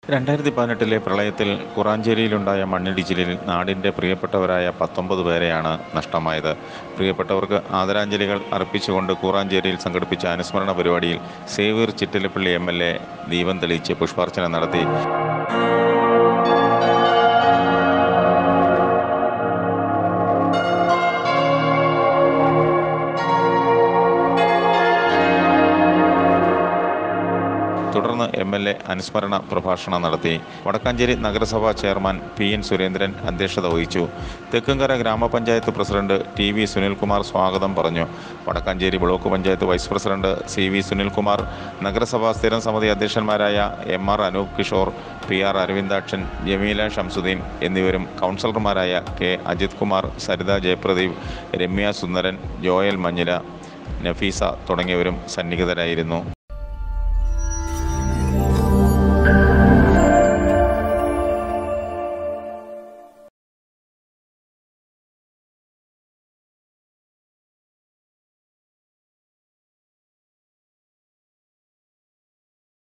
2018 പ്രളയത്തിൽ കുറാഞ്ചേരിയിലുണ്ടായ മണ്ണിടിച്ചിലിൽ നാടിൻ്റെ പ്രിയപ്പെട്ടവരായ 19 പേരെയാണ് നഷ്ടമായത്. പ്രിയപ്പെട്ടവർക്ക് ആദരാഞ്ജലികൾ അർപ്പിച്ചുകൊണ്ട് കൂറാഞ്ചേരിയിൽ സംഘടിപ്പിച്ച അനുസ്മരണ പരിപാടിയിൽ സേവ്യർ ചിറ്റിലപ്പള്ളി MLA ദീപം തെളിയിച്ച് പുഷ്പാർച്ചന നടത്തി. തുടർന്ന് MLA അനുസ്മരണ പ്രഭാഷണം നടത്തി. വടക്കാഞ്ചേരി നഗരസഭാ ചെയർമാൻ PN സുരേന്ദ്രൻ അധ്യക്ഷത വഹിച്ചു. തെക്കുംകര ഗ്രാമപഞ്ചായത്ത് പ്രസിഡന്റ് TV സുനിൽകുമാർ സ്വാഗതം പറഞ്ഞു. Vadakkanchery block panchayat vice president CV Sunilkumar, നഗരസഭാ സ്ഥിരം സമിതി അധ്യക്ഷന്മാരായ MR അനൂപ് കിഷോർ, PR അരവിന്ദാക്ഷൻ, ജമീല ഷംസുദ്ദീൻ എന്നിവരും കൗൺസിലർമാരായ K അജിത് കുമാർ, സരിത ജയപ്രദീപ്, രമ്യ സുന്ദരൻ, ജോയൽ മഞ്ഞില, നഫീസ തുടങ്ങിയവരും സന്നിഹിതരായിരുന്നു.